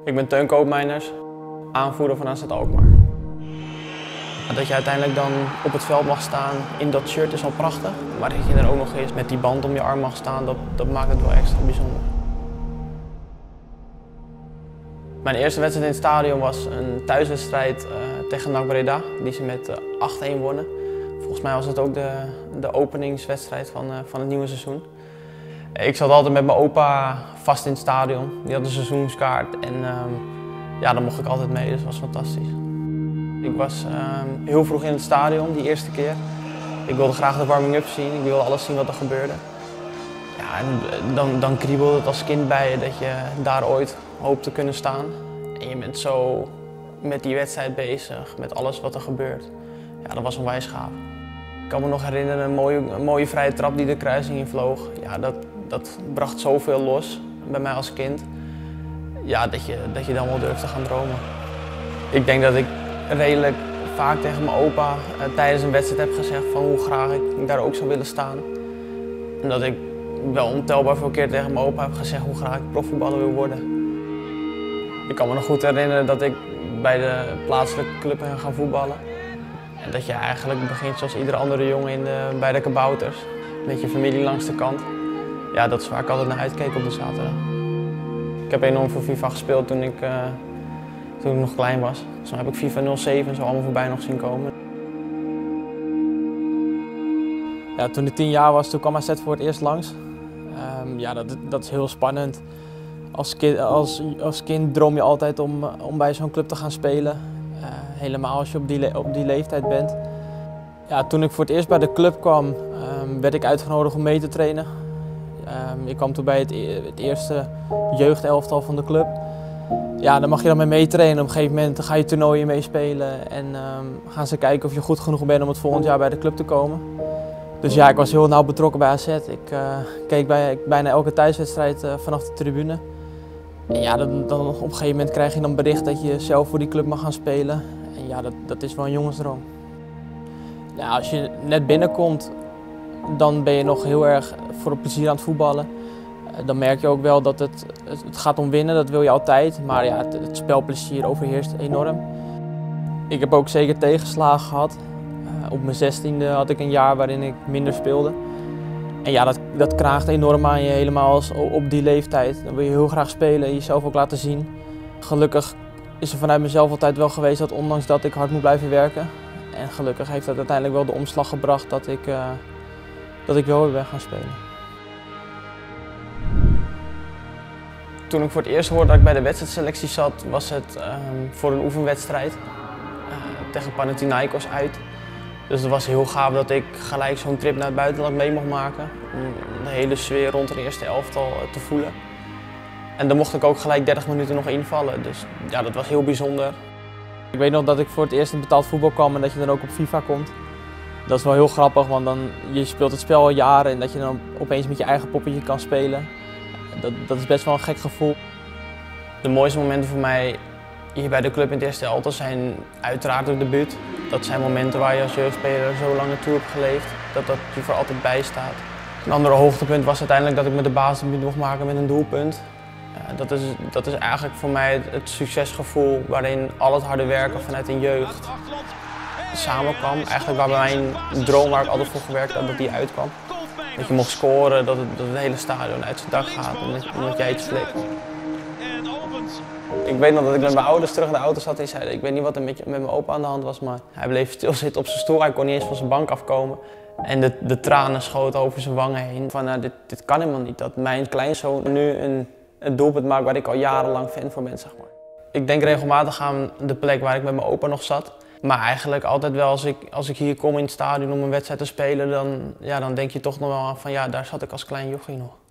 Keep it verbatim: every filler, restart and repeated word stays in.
Ik ben Teun Koopmeiners, aanvoerder van A Z Alkmaar. Dat je uiteindelijk dan op het veld mag staan in dat shirt is al prachtig. Maar dat je er ook nog eens met die band om je arm mag staan, dat, dat maakt het wel extra bijzonder. Mijn eerste wedstrijd in het stadion was een thuiswedstrijd uh, tegen N A C Breda, die ze met uh, acht een wonnen. Volgens mij was het ook de, de openingswedstrijd van, uh, van het nieuwe seizoen. Ik zat altijd met mijn opa vast in het stadion. Die had een seizoenskaart en uh, ja, daar mocht ik altijd mee, dus dat was fantastisch. Ik was uh, heel vroeg in het stadion, die eerste keer. Ik wilde graag de warming-up zien, ik wilde alles zien wat er gebeurde. Ja, en dan, dan kriebelde het als kind bij je dat je daar ooit hoopt te kunnen staan. En je bent zo met die wedstrijd bezig, met alles wat er gebeurt. Ja, dat was onwijs gaaf. Ik kan me nog herinneren, een mooie, een mooie vrije trap die de kruising in vloog. Ja, dat, dat bracht zoveel los bij mij als kind. Ja, dat je, dat je dan wel durft te gaan dromen. Ik denk dat ik redelijk vaak tegen mijn opa uh, tijdens een wedstrijd heb gezegd van hoe graag ik daar ook zou willen staan. En dat ik wel ontelbaar veel keer tegen mijn opa heb gezegd hoe graag ik profvoetballer wil worden. Ik kan me nog goed herinneren dat ik bij de plaatselijke club ben gaan voetballen. En dat je eigenlijk begint zoals iedere andere jongen in de, bij de kabouters. Met je familie langs de kant. Ja, dat is waar ik altijd naar uitkeek op de zaterdag. Ik heb enorm veel FIFA gespeeld toen ik, uh, toen ik nog klein was. Dus dan heb ik FIFA nul zeven zo allemaal voorbij nog zien komen. Ja, toen ik tien jaar was, toen kwam A Z voor het eerst langs. Um, ja, dat, dat is heel spannend. Als kind, als, als kind droom je altijd om, om bij zo'n club te gaan spelen. Uh, helemaal als je op die, op die leeftijd bent. Ja, toen ik voor het eerst bij de club kwam, um, werd ik uitgenodigd om mee te trainen. Um, ik kwam toen bij het, het eerste jeugdelftal van de club. Ja, daar mag je dan mee meetrainen. Op een gegeven moment ga je toernooien meespelen en um, gaan ze kijken of je goed genoeg bent om het volgend jaar bij de club te komen. Dus ja, ik was heel nauw betrokken bij A Z. Ik uh, keek bij, bijna elke thuiswedstrijd uh, vanaf de tribune. En ja, dan, dan op een gegeven moment krijg je dan bericht dat je zelf voor die club mag gaan spelen. En ja, dat, dat is wel een jongensdroom. Ja, als je net binnenkomt, dan ben je nog heel erg voor het plezier aan het voetballen. Uh, dan merk je ook wel dat het, het gaat om winnen, dat wil je altijd. Maar ja, het, het spelplezier overheerst enorm. Ik heb ook zeker tegenslagen gehad. Uh, op mijn zestiende had ik een jaar waarin ik minder speelde. En ja, dat, dat kraagt enorm aan je, helemaal als op die leeftijd. Dan wil je heel graag spelen en jezelf ook laten zien. Gelukkig is er vanuit mezelf altijd wel geweest dat ondanks dat ik hard moet blijven werken. En gelukkig heeft dat uiteindelijk wel de omslag gebracht dat ik, uh, dat ik wel weer ben gaan spelen. Toen ik voor het eerst hoorde dat ik bij de wedstrijdselectie zat, was het um, voor een oefenwedstrijd uh, tegen Panathinaikos uit. Dus het was heel gaaf dat ik gelijk zo'n trip naar het buitenland mee mocht maken. Om de hele sfeer rond het eerste elftal te voelen. En dan mocht ik ook gelijk dertig minuten nog invallen. Dus ja, dat was heel bijzonder. Ik weet nog dat ik voor het eerst in betaald voetbal kwam en dat je dan ook op FIFA komt. Dat is wel heel grappig, want dan, je speelt het spel al jaren en dat je dan opeens met je eigen poppetje kan spelen. Dat, dat is best wel een gek gevoel. De mooiste momenten voor mij hier bij de club in het eerste elftal zijn uiteraard het debuut. Dat zijn momenten waar je als jeugdspeler zo lang naartoe hebt geleefd, dat dat je voor altijd bijstaat. Een andere hoogtepunt was uiteindelijk dat ik met de basisdebuut mocht maken met een doelpunt. Uh, dat, is, dat is eigenlijk voor mij het, het succesgevoel waarin al het harde werken vanuit een jeugd samenkwam. Eigenlijk waar mijn droom waar ik altijd voor gewerkt heb, dat die uitkwam. Dat je mocht scoren, dat het, dat het hele stadion uit zijn dak gaat en dat, omdat jij iets flikt. Ik weet nog dat ik met mijn ouders terug in de auto zat en zeiden, ik weet niet wat er met, met mijn opa aan de hand was, maar hij bleef stilzitten op zijn stoel, hij kon niet eens van zijn bank afkomen. En de, de tranen schoten over zijn wangen heen. Van, nou, dit, dit kan helemaal niet, dat mijn kleinzoon nu een, een doelpunt maakt waar ik al jarenlang fan van ben, zeg maar. Ik denk regelmatig aan de plek waar ik met mijn opa nog zat. Maar eigenlijk altijd wel als ik, als ik hier kom in het stadion om een wedstrijd te spelen, dan, ja, dan denk je toch nog wel aan van ja, daar zat ik als klein jochie nog.